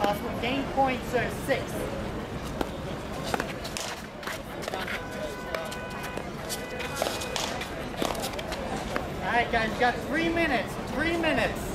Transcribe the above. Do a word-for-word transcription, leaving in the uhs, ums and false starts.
adjustment. Game points are six. All right, guys, you got three minutes. Three minutes.